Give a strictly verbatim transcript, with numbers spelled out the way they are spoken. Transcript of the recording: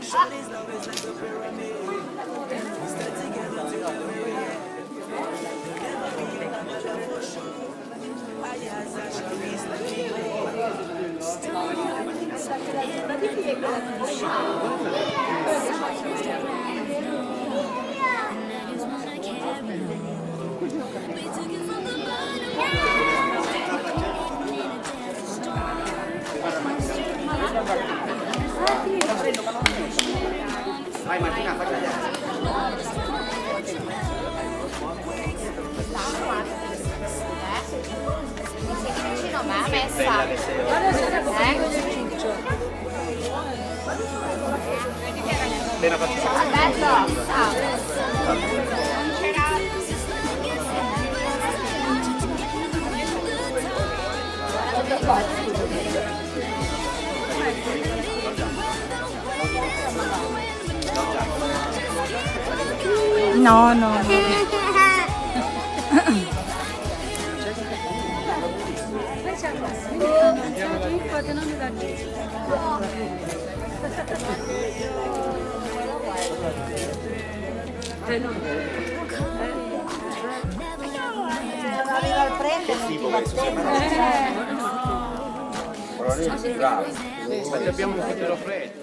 Vai Martina, faccia vedere. Sei vicino a me, messa. Appena faccio. Aspetta. No, no, no. Aveva il prendere. Bravo. Abbiamo un po' freddo.